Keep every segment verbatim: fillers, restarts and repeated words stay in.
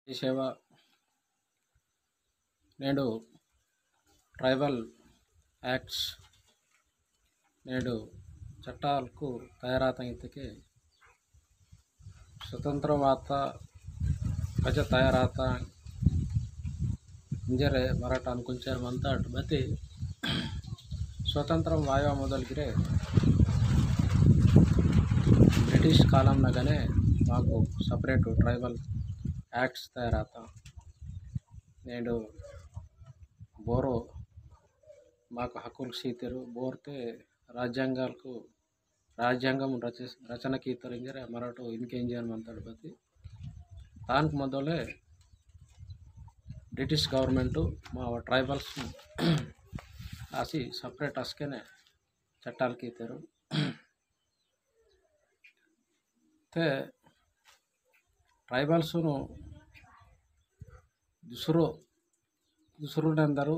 ఈ సేవ నేడు ట్రైబల్ యాక్ట్స్ నేడు చట్టాలకు ತಯಾರಾತಂಗಿದ್ದಕ್ಕೆ ಸ್ವತಂತ್ರವಾದ ಪ್ರಜೆ ತಯಾರಾತ ಇಂಜರೆ ಮರಾಠ ಅನ್ಕೊಂಚಾರ ಮಂತಾಡ್ ಬತ್ತಿ స్వతంత్రం వాయవ మొదలుగిరే బ్రిటిష్ కాలంలోగానే మాకు సపరేట్ ట్రైబల్ యాక్ట్స్ తయారాత నేడు బోరో మాకు హక్కులు సీతరు బోర్తే రాజ్యాంగాలకు రాజ్యాంగం రಚ రచనకి ఇతరింజరే మరాఠ ఇన్కేం చేయని అంటాడు బతి దానికి మొదలే బ్రిటిష్ గవర్నమెంటు మా ట్రైబల్స్ రాసి సపరేట్ అస్కేనే చట్టాలకి ఇస్తారు తే ట్రైబల్స్ను దుసరు దుసరుడందరూ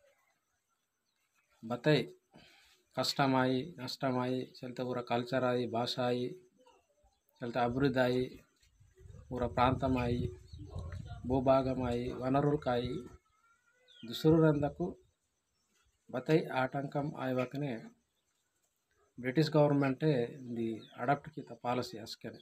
ಬತೈ ಕಷ್ಟಮಾಯಿ ನಷ್ಟಮಾಯಿ ಚಲ್ತೆ ಊರ ಕಲ್ಚರ್ ಆಯಿ ಭಾಷಾ ಆಯಿ ಚಲ್ತೆ ಅಭಿವೃದ್ಧಿ ಆಯಿ ಊರ ಪ್ರಾಂತಮಾಯಿ భూభాగమాయి వనరులకాయి దుసరుడందకు బతై ఆటంకం ఆయ్వకనే బ్రిటిష్ గవర్నమెంటే ది అడాప్ట్ కిత పాలసీ అస్కెనే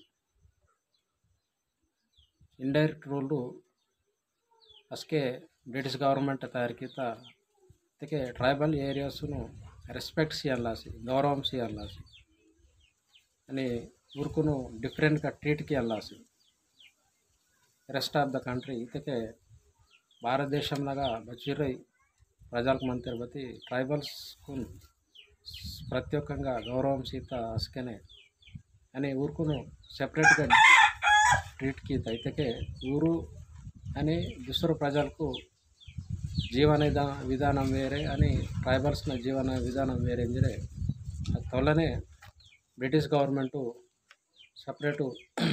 ఇండైరెక్ట్ రూల్ అస్కే బ్రిటిష్ గవర్నమెంట్ తయారు కిత తెకే ట్రైబల్ ఏరియాస్ను రెస్పెక్ట్ చేయాలాసి గౌరవం చేయాలాసి అని ఊరుకును డిఫరెంట్గా ట్రీట్కి వెళ్ళాసి రెస్ట్ ఆఫ్ ద కంట్రీ ఇతకే భారతదేశంలాగా బచిరై ప్రజలకు మన తిరుపతి ట్రైబల్స్కు ప్రత్యేకంగా గౌరవం సీత అస్కెనే అని ఊరుకును సెపరేట్గా ట్రీట్కి ఇతకే ఊరు అని దుసరు ప్రజలకు జీవన విధానం వేరే అని ట్రైబల్స్ನ జీవన విధానం వేరే ಎಂದರೆ ತೊಲನೆ ಬ್ರಿಟಿಷ್ ಗೌರ್ಮೆಂಟು ಸಪ್ರೇಟು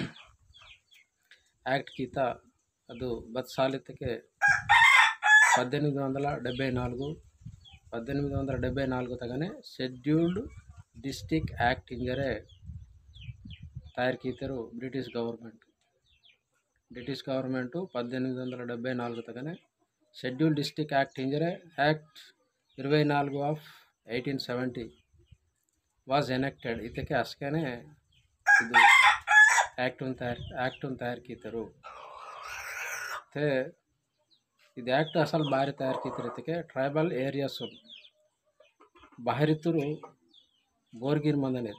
యాక్ట్ కిత ಅದು బత్ సాలితకే పద్దెనిమిది వందల డెబ్బై నాలుగు పద్దెనిమిది వందల డెబ్బై నాలుగు తగనే షెడ్యూల్డ్ డిస్టిక్ యాక్ట్ ఇంజరే తయారు కీతరు బ్రిటిష్ గవర్నమెంట్ బ్రిటిష్ గవర్నమెంటు పద్దెనిమిది వందల డెబ్బై నాలుగు తగనే షెడ్యూల్ డిస్టిక్ యాక్ట్ ఇంజరే యాక్ట్ ఇరవై నాలుగు of eighteen seventy was enacted ఇతకే అస్కేనే ఇది యాక్టును తయారు యాక్టును తయారు కీతరు తే ఇది యాక్ಟ್ అసలు ಬಾರಿ ತಯಾರು ಕೀತರು ಇದಕ್ಕೆ ಟ್ರೈಬಲ್ ಏರಿಯಾಸ್ ಬಾಹರಿತರು ಬೋರ್ಗಿರ್ ಮಂದನೆ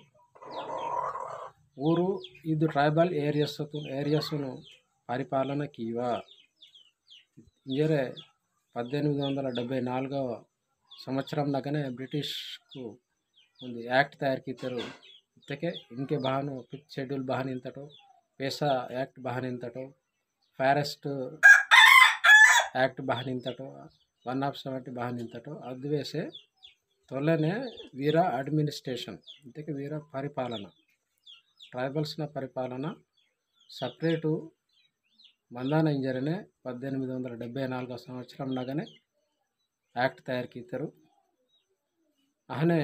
ಊರು ಇದು ಟ್ರೈಬಲ್ ಏರಿಯಾಸ್ ఏరియాస్ను పరిపాలన కీవా ఇంజరే పద్దెనిమిది వందల డెబ్బై నాలుగవ సంవత్సరంలాగానే బ్రిటిష్కు ಒಂದು యాక్ట్ తయారు కీతరు ಇದಕ್ಕೆ ಇನ್ಕೆ ಬಹಾನು ಫಿಫ್ತ್ ಶೆಡ್ಯೂಲ್ ಬಹಾನ್ ಇಂತಟೋ ಪೇಸಾ యాక్ట్ ಬಹಾನ್ ಇಂತಟೋ ಫಾರೆಸ್ಟ್ యాక్ట్ బహాన్ ఇంతటో వన్ ఆఫ్ సెవెంటీ బహాన్ ఇంతటో అద్వేసే తొలనే వీర అడ్మినిస్ట్రేషన్ ఇంతకే వీర పరిపాలన ట్రైబల్స్న పరిపాలన సపరేటు మందాన ఇంజరనే పద్దెనిమిది వందల డెబ్బై నాలుగో సంవత్సరంలాగానే యాక్ట్ తయారు కీతరు అహనే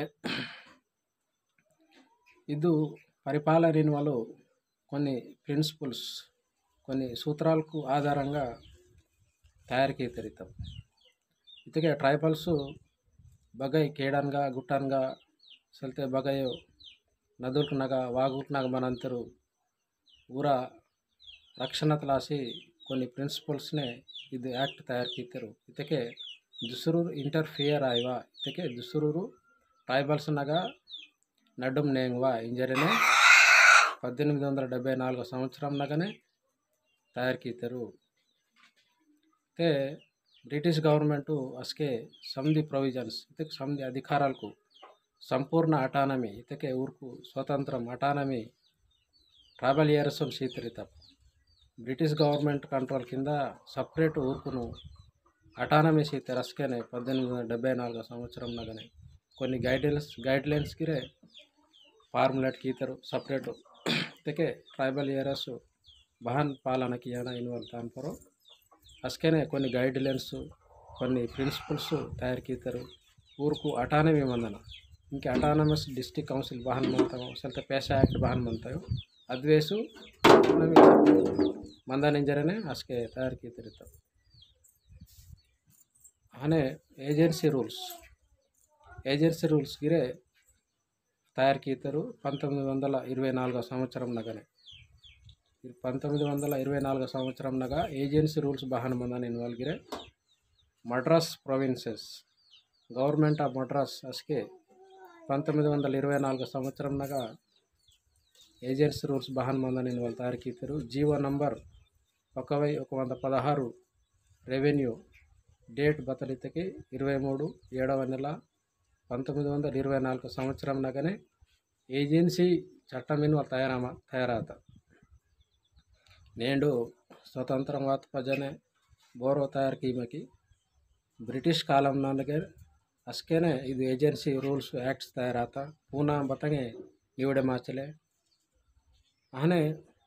ಇದು పరిపాలన వాళ్ళు కొన్ని ప్రిన్సిపల్స్ కొన్ని సూత్రాలకు ఆధారంగా తయారు కీతరు ఇతం ఇతకే ట్రైబల్స్ బగై కేడన్గా గుట్టన్గా సల్తే బగయో నదుల్కునగా వాగుట్నగా మనంతరు ఊర రక్షణ తలాసి కొన్ని ప్రిన్సిపల్స్నే ఇది యాక్ట్ తయారు కీతరు ఇతకే దుసరూరు ఇంటర్ఫియర్ ఆయ్వా ఇతకే దుసరూరు ట్రైబల్స్ నగా నడుం నేంగ్వా ఇంజరనే పద్దెనిమిది వందల డెబ్బై నాలుగో సంవత్సరంలాగానే తయారు కీతరు తే బ్రిటిష్ గవర్నమెంటు అస్కే సంధి ప్రొవిజన్స్ ఇతకి సంధి అధికారాలకు సంపూర్ణ అటానమీ ఇతకే ఊరుకు స్వతంత్రం అటానమీ ట్రైబల్ ఏరియాస్ సీతరిత బ్రిటిష్ గవర్నమెంట్ కంట్రోల్ కింద సపరేట్ ఊరుకును అటానమీ సీతరు అస్కేనే పద్దెనిమిది వందల డెబ్బై నాలుగో సంవత్సరంలాగానే కొన్ని గైడ్లైన్స్ గైడ్లైన్స్కిరే ఫార్ములేట్ కీతరు సపరేటు ఇతకే ట్రైబల్ ఏరియాస్ బహాన్ పాలనకి ఏనా ఇన్వాల్వ్ దానిపరో అస్కేనే కొన్ని గైడ్లైన్స్ కొన్ని ప్రిన్సిపల్స్ తయారు కీతరు ಊರುಕು ಅಟಾನಮಿ ಮಂದನ ಇಂಕೆ ಅಟಾನಮಸ್ ಡಿಸ್ಟ್ರಿಕ್ಟ್ ಕೌನ್ಸಿಲ್ ಬಹಾನ್ ಮಂತಾವು ಸ್ವಲ್ಪ ಪೇಶಾ ಆ್ಯಕ್ಟ್ ಬಹಾನ್ ಮಂತಾವು अद्वेसु मंदा निंजरने अस्के तैयार की तिरता हने एजेंसी रूल्स ఏజెన్సీ రూల్స్ గిరే తయారు కీతరు పంతొమ్మిది వందల ఇరవై నాలుగో సంవత్సరం నగనే పంతొమ్మిది వందల ఇరవై నాలుగో సంవత్సరం నగా ఏజెన్సీ రూల్స్ బహాన మందని ఇన్వాల్వ్ గిరే Madras provinces government of Madras అస్కే పంతొమ్మిది వందల ఇరవై నాలుగో సంవత్సరం నగా ఏజెన్సీ రూల్స్ బహాన మందని ఇన్వాల్వ్ తయారు కీతరు జీవో నంబర్ ఒక వెయ్యి ఒక వంద పదహారు రెవెన్యూ డేట్ బతలితకి ఇరవై మూడు ఏడవ నెల పంతొమ్మిది వందల ఇరవై నాలుగు సంవత్సరం నగనే ఏజెన్సీ చట్టమిన్ తయారమ తయారాత నేడు స్వతంత్రం వాత పజనే బోరో తయారు కీమకి బ్రిటిష్ కాలం నాలుగే అస్కేనే ఇది ఏజెన్సీ రూల్స్ యాక్ట్స్ తయారాత పూనా బతంగే నివడే మాచలే ఆనే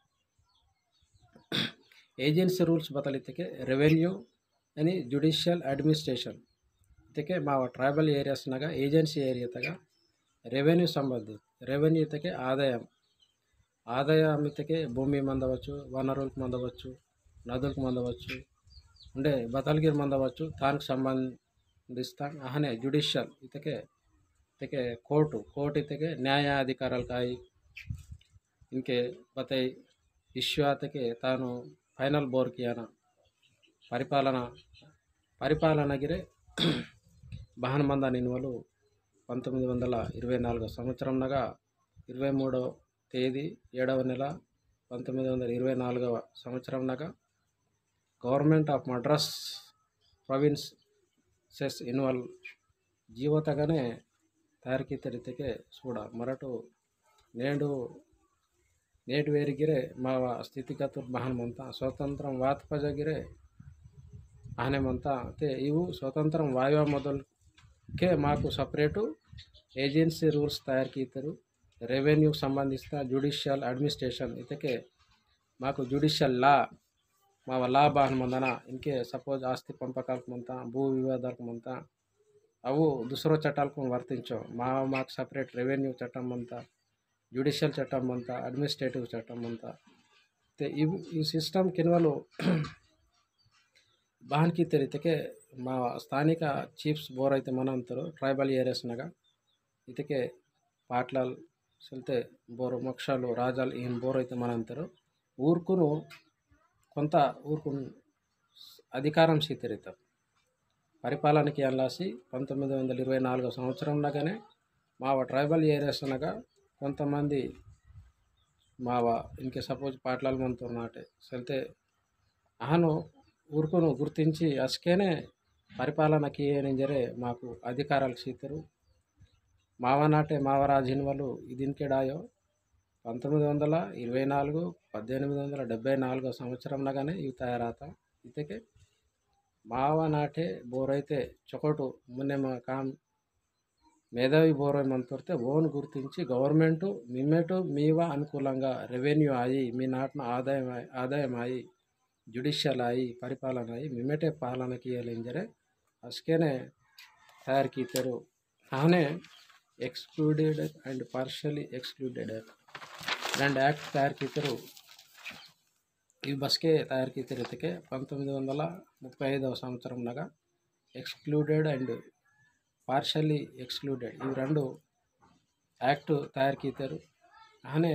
ఏజెన్సీ రూల్స్ బతలితకే రెవెన్యూ అని జ్యుడిషియల్ అడ్మినిస్ట్రేషన్ इतके माव ट्राइबल एरियास नगा एजेंसी एरिया तक रेवेन्यू संबंधित रेवेन्यू तक आदाय आदाय मितके भूमि मंदवच्चु वनरुలకు मंदवच्चु नदुలకు मंदवच्चु ఉండే బతల్గిర్ మందవచ్చు దానికి సంబంధిస్తా అహనే జ్యుడిషియల్ ఇతకే ఇతకే కోర్టు కోర్టు ఇతకే న్యాయాధికారాలు కాయి ఇన్కే బతై ఇష్యూ అతకే తాను ఫైనల్ బోర్ కియానా పరిపాలన పరిపాలనగిరే బహన మంద నిన్వలు పంతొమ్మిది వందల ఇరవై నాలుగో సంవత్సరం నగా ఇరవై మూడో తేదీ ఏడవ నెల పంతొమ్మిది వందల ఇరవై నాలుగవ సంవత్సరం నగా government of Madras provinces involve జీవతగానే తయారీకి తెరితకే చూడ మరటు నేడు నేటి వేరిగిరే మా స్థితిగతులు బహనమంతా స్వతంత్రం వాత పజగిరే ఆనేమంతా అయితే ఇವು స్వతంత్రం వాయువ మొదలుకే మాకు సపరేటు ఏజెన్సీ రూల్స్ తయారు కీతరు రెవెన్యూకి సంబంధించిన జ్యుడిషియల్ అడ్మినిస్ట్రేషన్ ఇతకే మాకు జ్యుడిషియల్ లా మా లా బాహన మందన ఇంకే సపోజ్ ఆస్తి పంపకాలకు మంతా భూ వివాదాలకు మంతా అవు దుసరో చట్టాలకు వర్తించవు మా మాకు సపరేట్ రెవెన్యూ చట్టం అంతా జ్యుడిషియల్ చట్టం అంతా అడ్మినిస్ట్రేటివ్ చట్టం అంతా అయితే ఇవి ఈ సిస్టమ్ కిన్వలు बहन की तरीके मा स्थानिक चीफ्स बोर అయితే మన అంతరు ట్రైబల్ ఏరియాస్ నగా ఇతకే పాట్లల్ సెల్తే బోర్ మక్షాలు రాజాలు ఈ బోర్ అయితే మన అంతరు ఊర్కును కొంత ఊర్కు అధికారం సీతరిత పరిపాలనకి అల్లాసి పంతొమ్మిది వందల ఇరవై నాలుగో సంవత్సరం నగానే మావ ట్రైబల్ ఏరియాస్ నగా కొంతమంది మావ ఇంకే సపోజ్ పాట్లల్ మనతో నాటే సెల్తే అహను ఊరుకును గుర్తించి అస్కేనే పరిపాలనకి ఏనింజరే మాకు అధికారాలు సీతరు మావనాటే మావరాజిన్వలు ఇదిన్కేడాయో పంతొమ్మిది వందల ఇరవై నాలుగు పద్దెనిమిది వందల డెబ్బై నాలుగో సంవత్సరం నగానే ఇవి తయారాత ఇతకే మావనాటే బోరైతే చొకటు మున్నే మా కాం మేధావి బోరై మంతొర్తే ఓన్ గుర్తించి గవర్నమెంటు మిమ్మేటు మీవా అనుకూలంగా రెవెన్యూ అయి మీ నాటిన ఆదాయం ఆదాయం అయి జ్యుడిషియల్ आई परिपालन आई मिमेटे पालन किए अस्केने तैयार कीतेरू आने excluded and partially excluded and act तैयार कीतेरू इव बसके तैयार कीते पंतొమ్మిది వందల ముప్పై ఐదవ సంవత్సరం నగా एक्सक्लूडेड एंड पार्शियली एक्सक्लूडेड इव రెండు యాక్ట్ तैयार कीतेरू आने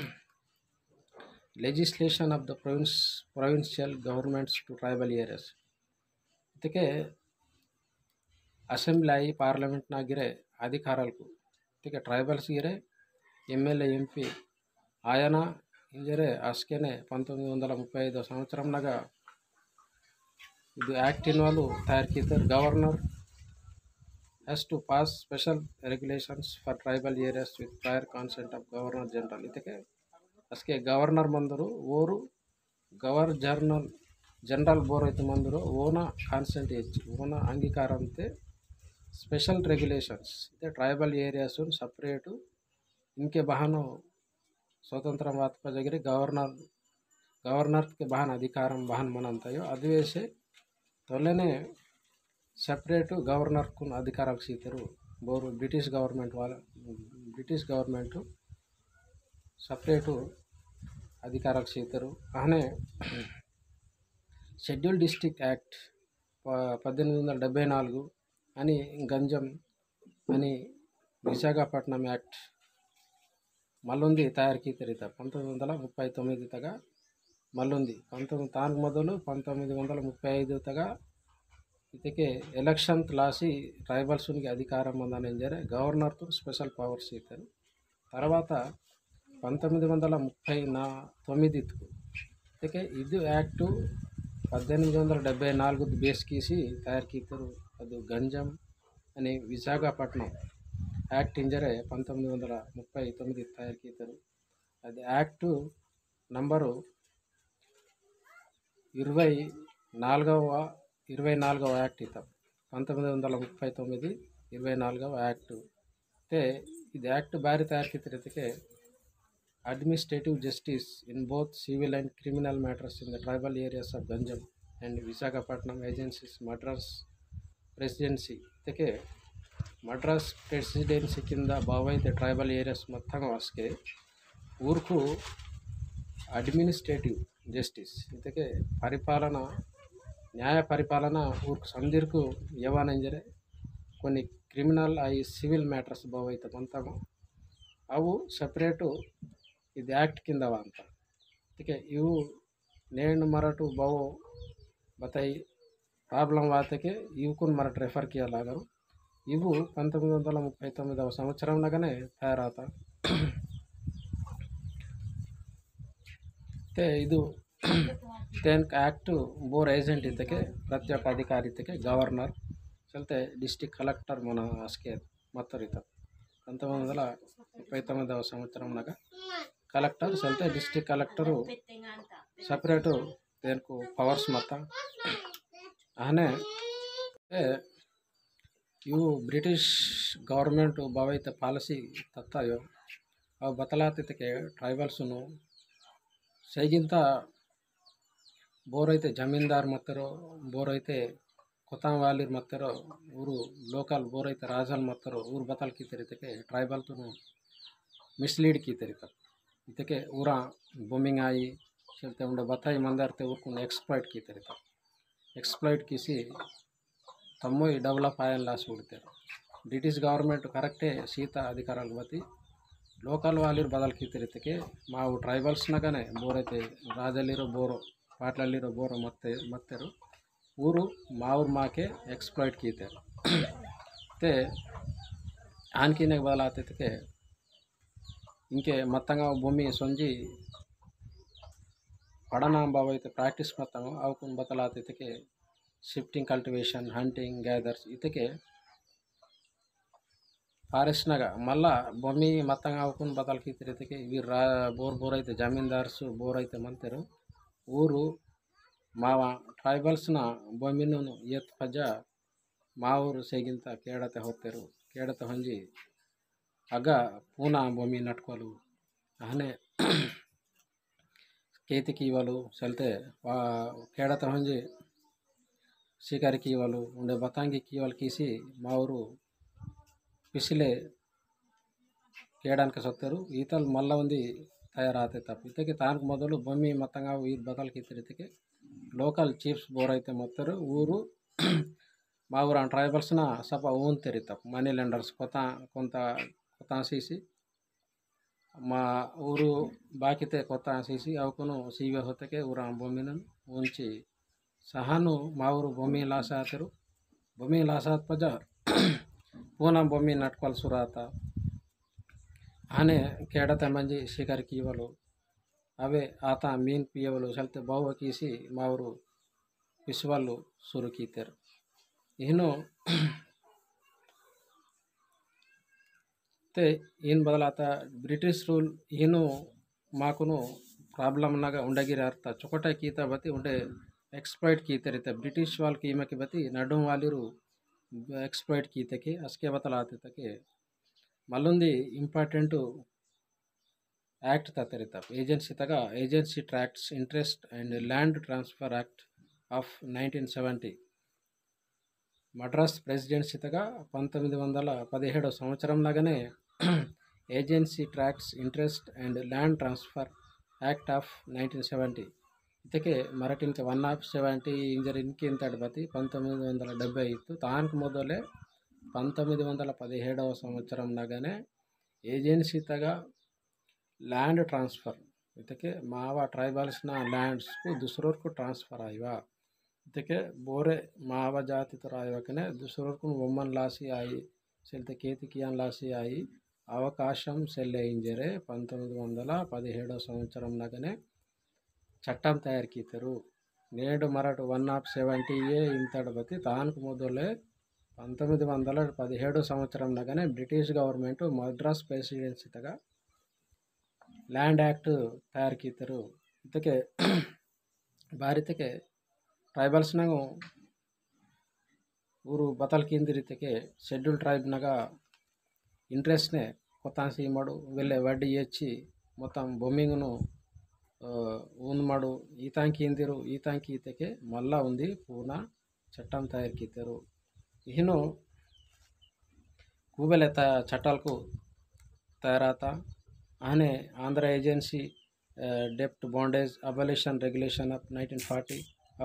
legislation of the province provincial governments to tribal areas इतके असेंब्ली आई पार्लियामेंट ना गिरे अधिकारालकु इतके ट्राइबल्स गिरे एमएलए एमपी आयना इंजरे अस्केने పంతొమ్మిది వందల ముప్పై ఐదు సంవత్సరం నగా ఇది యాక్ట్ ఇన్వాల్వ్ తయారు కీతరు governor has to pass special regulations for tribal areas with prior consent of governor general इतके अस्के गवर्नर मंदरू ओरू गवर्नर जर्नल जनरल बोर అయితే मंदरू ओना कांसेंट ओना अंगीकारम ते स्पेशल रेग्युलेशन्स इते ट्राइबल एरियास सेपरेट इनके बहानो स्वतंत्र वात पजगिरे गवर्नर गवर्नर के बहान अधिकारम बहान मनंतयो अदिवेसे तोलेने सेपरेट गवर्नर को अधिकार सीतरू बोर ब्रिटिश गवर्नमेंट वाला ब्रिटिश गवर्नमेंट सेपरेट అధికార క్షేత్రం అనే షెడ్యూల్ డిస్ట్రిక్ట్ యాక్ట్ పద్దెనిమిది వందల డెబ్బై నాలుగు అని గంజం అని విశాఖపట్నం యాక్ట్ మల్లుంది తయారీకి తెరిత పంతొమ్మిది వందల ముప్పై తొమ్మిది తగా మల్లుంది పంతొమ్మిది ತಾನು ಮೊದಲು పంతొమ్మిది వందల ముప్పై ఐదు తగా ಇದಕ್ಕೆ ಎಲೆಕ್ಷನ್ ಲಾಸಿ ಟ್ರೈಬಲ್ಸ್ಗೆ అధికారం ఉందనేంజరే గవర్నర్తో స్పెషల్ పవర్స్ ఇస్తారు. తర్వాత పంతొమ్మిది వందల ముప్పై నా తొమ్మిదికు ಇದಕ್ಕೆ ಇದು యాక్టు పద్దెనిమిది వందల డెబ్బై నాలుగు బేస్ గీసి తయారు కీతారు. అది గంజం అని విశాఖపట్నం యాక్ట్ ఇంజరే పంతొమ్మిది వందల ముప్పై తొమ్మిది తయారు కీతారు. అది యాక్టు నంబరు ఇరవై నాలుగవ ఇరవై నాలుగవ యాక్ట్ ఇతాం పంతొమ్మిది వందల ముప్పై తొమ్మిది ఇరవై నాలుగవ యాక్టు అయితే ఇది యాక్ట్ బారి తయారు కీతరైతే administrative justice in both civil and criminal matters in the tribal areas of Ganjam and Visakhapatnam agencies Madras presidency అయితే మద్రాస్ ప్రెసిడెన్సీ కింద బావైతే ట్రైబల్ ఏరియాస్ మొత్తం వాసుకే ఊరుకు అడ్మినిస్ట్రేటివ్ జస్టిస్ అయితే పరిపాలన న్యాయ పరిపాలన ఊరికి సందిర్కు యవానంజరే కొన్ని క్రిమినల్ అవి సివిల్ మ్యాటర్స్ బావైతే మొత్తము అವು ಸಪ್ರೇಟು ಇದು ಆ್ಯಕ್ಟ್ ಕಿಂದವ ಅಂತ ಅದಕ್ಕೆ ಇವು ನೇಣು ಮರಟು ಬಾವು ಬತ್ತಾಯಿ ప్రాబ్లం వాతకే ఇవుకుని మరట రెఫర్ కియలాగరు ఇవు పంతొమ్మిది వందల ముప్పై తొమ్మిదవ సంవత్సరంలోగానే తయారవుతా అయితే ಇದು ತೇನ್ಕ యాక్టు ಬೋರ್ ಏಜೆಂಟ್ ಇದ್ದಕ್ಕೆ ಪ್ರತ್ಯೇಕ ಅಧಿಕಾರಿ ಇದ್ದಕ್ಕೆ ಗವರ್ನರ್ ಚಲತೆ డిస్ట్రిక్ట్ కలెక్టర్ మన అస్కే మొత్తం ఇత పంతొమ్మిది వందల ముప్పై తొమ్మిదవ సంవత్సరంలో కలెక్టర్ చల్తే డిస్ట్రిక్ట్ కలెక్టరు సపరేటు దేనికి పవర్స్ మొత్తం అనే ಇವು ಬ್ರಿಟಿಷ್ ಗೌರ್ಮೆಂಟು ಬಾವೈತೆ ಪಾಲಿಸಿ ತತ್ತಾಯೋ ಅವು ಬದಲಾತಿದ್ದಕ್ಕೆ ಟ್ರೈಬಲ್ಸ್ನು ಸೈಗಿಂತ ಬೋರೈತೆ ಜಮೀನ್ದಾರ್ ಮತ್ತರೋ ಬೋರೈತೆ ಕೊತ್ತಾಂ ವಾಲಿರ್ ಮತ್ತರೋ ಊರು ಲೋಕಲ್ ಬೋರೈತೆ ರಾಜಲ್ ಮತ್ತರೋ ಊರು ಬತಲ್ ಕೀತರಿತಕ್ಕೆ ಟ್ರೈಬಲ್ತು ಮಿಸ್ಲೀಡ್ ಕೀತರಿತ ಇದಕ್ಕೆ ಊರ ಬೊಮ್ಮಿಂಗ್ ಆಯಿ ಚಲ್ತೆ ಉಂಡೆ ಬತ್ತಾಯಿ ಮಂದಾರ್ತೆ ಊರ್ಕೊಂಡು ಎಕ್ಸ್ಪ್ಲಾಯ್ಟ್ ಕೀತರಿತ ಎಕ್ಸ್ಪ್ಲಾಯ್ಟ್ ಕೀಸಿ ತಮ್ಮ డెవలప్ ఆయన లాస్ ఉడతారు. బ్రిటిష్ గవర్నమెంట్ కరెక్టే సీత అధికారాలు బట్టి లోకల్ వాళ్ళు బదలు కీతరితకే మా ట్రైబల్స్నగానే ಬೋರೈತೆ ರಾಜಲ್ಲಿರೋ ಬೋರೋ ಪಾಟ್ಲಲ್ಲಿರೋ ಬೋರೋ ಮತ್ತೆ ಮತ್ತರು ಊರು మా ఊరు మాకే ఎక్స్ప్లాయిట్ కీతారు అయితే ఆన్కినే బదలాతಕ್ಕೆ ఇంకే మొత్తంగా భూమి సొంజి పడనాంబావ అయితే ప్రాక్టీస్ మొత్తం అవుకుని బతలాతಕ್ಕೆ ಶಿಫ್ಟಿಂಗ್ ಕಲ್ಟಿವೇಷನ್ ಹಂಟಿಂಗ್ ಗ್ಯಾದರ್ಸ್ ಇದಕ್ಕೆ ಫಾರೆಸ್ಟ್ನಾಗ ಮళ్ళా ಭೂಮಿ మొత్తంగా అవుకుని బతలకి తిరిగితే ఇవి రా బోర్ బోర్ అయితే జమీందార్స్ బోర్ అయితే మంతారు ఊరు మా ಟ್ರೈಬಲ್ಸ್ನ ಭೂಮಿನೂ ಎತ್ ಪಜ మా ఊరు ಸೇಗಿಂತ ಕೇಡತೆ ಹೋಗ್ತಾರು ಕೇಡತೆ ಹೊಂಜಿ ಆಗ ಪೂನಾ ಭೂಮಿ ನಟ್ಕೋಲು ಆನೆ ಕೇತಿకి ఇవ్వలు చల్తే కేడత ಹೊಂಜಿ ಶಿಕಾರಿಗೆ ఇవ్వలు ఉండే బతాంగికి ఇవ్వలు కీసి మా ఊరు పిసిలే కేయడానికి సొత్తారు ఈతలు మళ్ళా ఉంది తయారైతే తప్ప ఇతకి తానికి మొదలు భూమి మొత్తంగా ఈ బతలకి తిరిగితే లోకల్ చీఫ్స్ బోర్ అయితే మొత్తారు ఊరు మా ఊరు ట్రైబల్స్ನ ಸ್ವಲ್ಪ ఊన్ తెరితాం మనీ లెండర్స్ కొత్త కొంత కొత్త సీసి మా ఊరు బాకితే కొత్త సీసి అవుకును సీవే ಹೊತ್ತಕ್ಕೆ ಊರ ಭೂಮಿನ ఉంచి ಸಹಾನು మా ఊరు ಭೂಮಿ ಲಾಸ್ ಆತರು ಭೂಮಿ ಲಾಸ್ ಆದ ಪಜ ಪೂನಾ ಭೂಮಿ ನಟ್ಕೊಲ್ ಸುರಾತ ಆನೆ ಕೇಡತೆ ಮಂಜಿ ಶಿಕಾರಿಗೆ ಇವಲು అవే ఆత మీన్ పియవలు చల్తే బావ కీసి మా ఊరు పిసువాళ్ళు సురు కీతారు ఈయన అయితే ఈయన బదలాత బ్రిటిష్ రూల్ ఈయన మాకును ప్రాబ్లమ్నాగా ఉండగిరి అರ್ಥ ಚೊಕಟ ಕೀತ ಬತ್ತಿ ಉಂಡೆ ಎಕ್ಸ್ಪ್ಲಾಯ್ಟ್ ಕೀತರಿತೆ ಬ್ರಿಟಿಷ್ వాళ్ళకి ఈమెకి బతి నడుం వాలిరు ఎక్స్ప్లాయిట్ కీతకి అస్కే బతలాతకి మళ్ళొంది ఇంపార్టెంట్ యాక్ట్ తత్తరిత ఏజెన్సీ తగ agency tracts interest and land transfer act of nineteen seventy Madras presidency తగ పంతొమ్మిది వందల పదిహేడవ సంవత్సరంలాగానే agency tracts interest and land transfer act of nineteen seventy ಇದಕ್ಕೆ ಮರಾಠಿನ್ಗೆ ಒನ್ ಆಫ್ సెవెంటీ ఇంజరీకి ఇంతటిపతి పంతొమ్మిది వందల డెబ్బై ఇತ್ತು తానికి మొదలే పంతొమ్మిది వందల పదిహేడవ సంవత్సరంలాగానే ಏಜೆನ್ಸಿ ತಗ ಲ್ಯಾಂಡ್ ಟ್ರಾನ್ಸ್ಫರ್ ಇದಕ್ಕೆ ಮಾವ ಟ್ರೈಬಲ್ಸ್ನ ಲ್ಯಾಂಡ್ಸ್కు ದುಸರೋರ್ಕು ಟ್ರಾನ್ಸ್ಫರ್ ಆಯ್ವಾ ಇದಕ್ಕೆ ಬೋರೆ ಮಾವ ಜಾತಿ ತರ ಆಯ್ವಕನೆ ದುಸರೋರ್ಕು ಒಮ್ಮನ್ లాసి ఆయి సెల్తే కేతికియాన్ లాసి ఆయి అవకాశం సెల్లే ఇంజరే పంతొమ్మిది వందల పదిహేడవ సంవత్సరం లాగానే చట్టం తయారు కీతరు నేడు మరటు వన్ ఆఫ్ సెవెంటీ ఏ ఇంతటి తానికి మొదలే పంతొమ్మిది వందల పదిహేడు సంవత్సరం లాగానే బ్రిటిష్ గవర్నమెంట్ మద్రాస్ ప్రెసిడెన్సీ తగా ಲ್ಯಾಂಡ್ ಆ್ಯಕ್ಟ್ ತಯಾರು ಕೀತರು ಇದಕ್ಕೆ ಭಾರತಕ್ಕೆ ಟ್ರೈಬಲ್ಸ್ನಾಗ ಊರು ಬತಲ್ ಕಿಂದಿರಿತಕ್ಕೆ ಶೆಡ್ಯೂಲ್ ಟ್ರೈಬ್ನಾಗ ಇಂಟ್ರೆಸ್ಟ್ನೇ కొత్తాసి మాడు వెళ్ళే వడ్డీ ఇచ్చి మొత్తం బొమ్మింగ్ను ఊన్ మాడు ఈతాంకి ఇందిరు ఈతాంకి ఈతకే మళ్ళా ఉంది పూనా చట్టం తయారు కీతారు ఇహను కూబెల చట్టాలకు తయారాత ఆనే ఆంధ్ర ఏజెన్సీ డెప్ట్ bondage abolition regulation of nineteen forty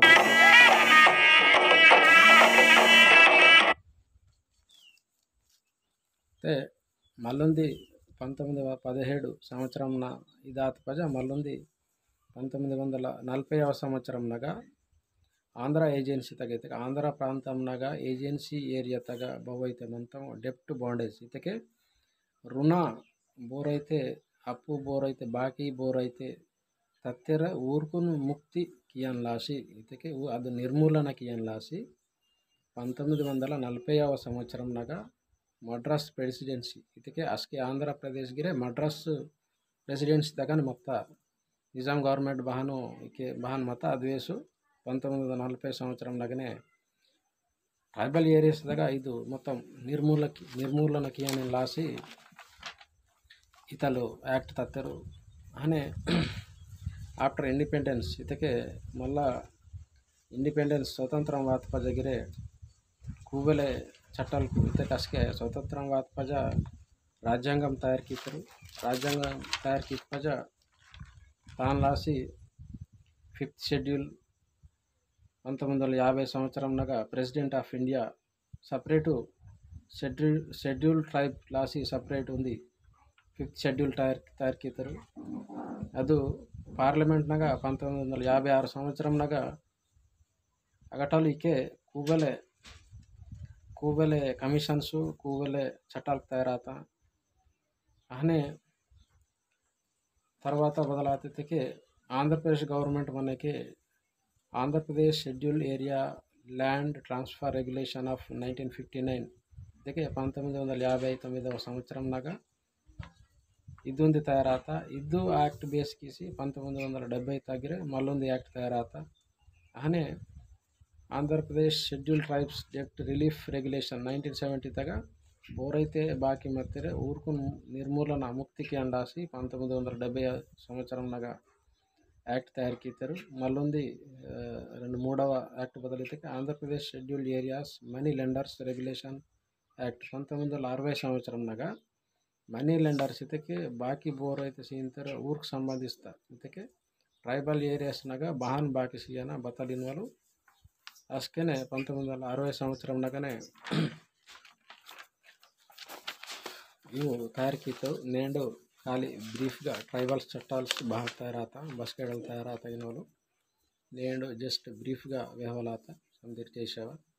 మళ్ళీ పంతొమ్మిది పదిహేడు సంవత్సరంన ఇదాత పజ మళ్ళీ పంతొమ్మిది వందల నలభైవ సంవత్సరంనగా ఆంధ్ర ఏజెన్సీ తగైతే ఆంధ్ర ప్రాంతంనగా ఏజెన్సీ ఏరియా తగ బొవైతే మొత్తం డెప్ట్ బాండేజ్ ఇతకే రుణ బోరైతే అప్పు బోరైతే బాకీ బోరైతే తత్తెర ఊరుకును ముక్తి కియన్ లాసి ఇతకే అది నిర్మూలన కియన్ లాసి పంతొమ్మిది వందల నలభైవ సంవత్సరంనగా మద్రాస్ ప్రెసిడెన్సీ ಇದಕ್ಕೆ ಅಸ್ಕೆ ಆಂಧ್ರ ಪ್ರದೇಶ್ಗಿರೆ ಮದ್ರಾಸ್ ಪ್ರೆಸಿಡೆನ್ಸಿ ತಗನ ಮತ್ತ నిజాం గవర్నమెంట్ బహాను ఇకే బహాన్ మత అద్వేసు పంతొమ్మిది వందల నలభై సంవత్సరంలాగానే ట్రైబల్ ఏరియాస్ దగ్గర ఇది మొత్తం నిర్మూలకి నిర్మూలనకి అని లాసి ఇతలు యాక్ట్ తత్తరు అనే ఆఫ్టర్ ఇండిపెండెన్స్ ఇతకే మళ్ళా ఇండిపెండెన్స్ స్వతంత్రం వాత పజగిరే కూవెలే చట్టాలకు ఇతకే అస్కే స్వతంత్రం వాత పజ రాజ్యాంగం తయారు కీతరు రాజ్యాంగం తయారు కీ పజ తాను లాసి ఫిఫ్త్ షెడ్యూల్ పంతొమ్మిది వందల యాభై సంవత్సరంనగా president of India separate schedule schedule tribe లాసి సపరేట్ ఉంది ఫిఫ్త్ షెడ్యూల్ తయారు తయారు కీతరు ಅದು పార్లమెంట్నగా పంతొమ్మిది వందల యాభై ఆరు సంవత్సరంనగా అగటాలు ఇకే కూబెలే కూబెలే కమిషన్స్ కూబెలే చట్టాలకు తయారాత అనే తర్వాత బదలాతికి ఆంధ్రప్రదేశ్ గవర్నమెంట్ మనకి Andhra Pradesh schedule area land transfer regulation of nineteen fifty nine ಇದಕ್ಕೆ పంతొమ్మిది వందల యాభై తొమ్మిదవ సంవత్సరంనాగా ಇದ್ದೊಂದು ತಯಾರಾತ ಇದ್ದು ಆ್ಯಕ್ಟ್ ಬೇಸ್ಕಿಸಿ పంతొమ్మిది వందల డెబ్బై తగ్గిరే మళ్ళొంದು యాక్ట్ తయారాత అనే ఆంధ్రప్రదేశ్ షెడ్యూల్ ట్రైబ్స్ డెప్ట్ రిలీఫ్ రెగ్యులేషన్ నైన్టీన్ సెవెంటీ తగా ಬೋರೈತೆ ಬಾಕಿ ಮತ್ತಿರೆ ಊರ್ಕು ನಿರ್ಮೂಲನ ಮುಕ್ತಿకి ಅಂಡಾಸಿ పంతొమ్మిది వందల డెబ్బై సంవత్సరంనాగా యాక్ట్ తయారు కీతారు మళ్ళొంది రెండు మూడవ యాక్ట్ బదలైతే Andhra Pradesh scheduled areas money lenders regulation act పంతొమ్మిది వందల అరవై సంవత్సరంనాగా మనీ లెండర్స్ ಇದಕ್ಕೆ ಬಾಕಿ ಬೋರ್ ಐತೆ ಸೀಂತರ ಊರ್ಕ್ ಸಂಬಂಧಿಸ್ತ ಇದಕ್ಕೆ ಟ್ರೈಬಲ್ ಏರಿಯಾಸ್ನಾಗ ಬಹಾನ್ ಬಾಕಿ ಸಿಯನ ಬತ್ತಲಿನವಲು ಅಷ್ಟೇನೆ పంతొమ్మిది వందల అరవై సంవత్సరంనాగానే ಇವು ತಯಾರು ಕೀತು నేడు ఖాళీ బ్రీఫ్గా ట్రైబల్స్ చట్టాలు బాగా తయారాత బస్కేడలు తయారాత ఇనోలు నేడు జస్ట్ బ్రీఫ్గా వ్యవహారాత సందర్ చేసేవా